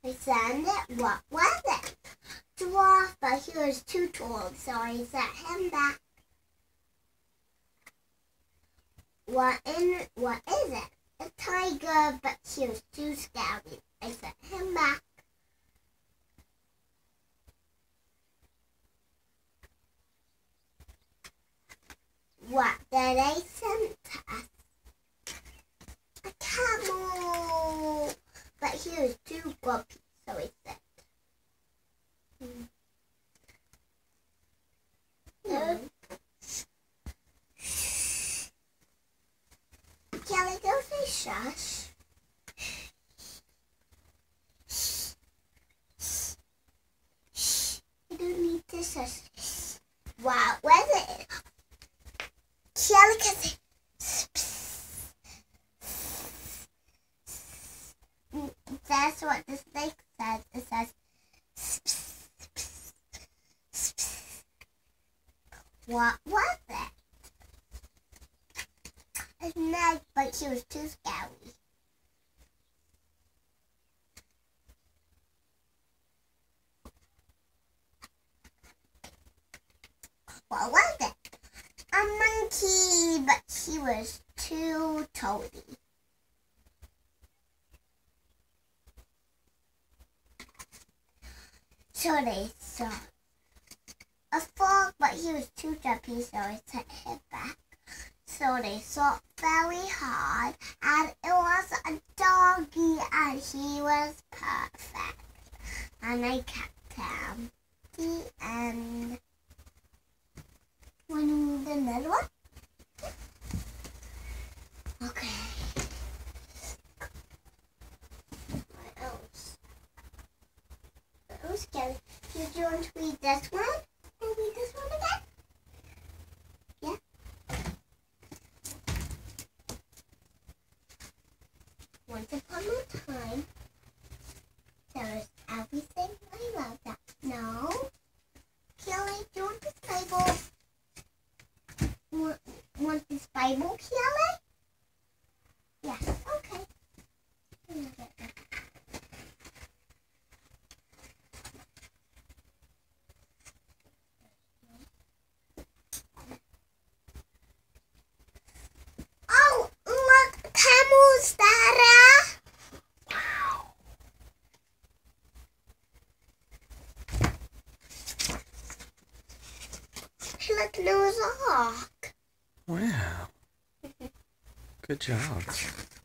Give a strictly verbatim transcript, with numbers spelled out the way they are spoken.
I said it. What was it? Dwarf, but he was too tall, so I set him back. What in? What is it? A tiger, but he was too scary. I set him back. What did they send us? A camel, but he was too grumpy, so I said. Hmm. No. Kelly, don't say shush. Shh. Shh. Shh. You don't need to shush. Wow, was it? Kelly can say that's what the snake says. It says what was it? A snake, but she was too scary. What was it? A monkey, but she was too toady. So they saw a frog, but he was too jumpy, so I sent him back. So they saw very hard, and it was a doggy, and he was perfect. And I kept him. The end. We need another one? Okay. What else? What else, Kelly? Do you want to read this one? And read this one again? Yeah? Once upon a time, there was everything I loved. That. No? Kelly, do you want this Bible? Want, want this Bible, Kiele? Yes, okay. Oh, look, camels, Dada. Wow. Look, there was a hawk. Wow. Good job.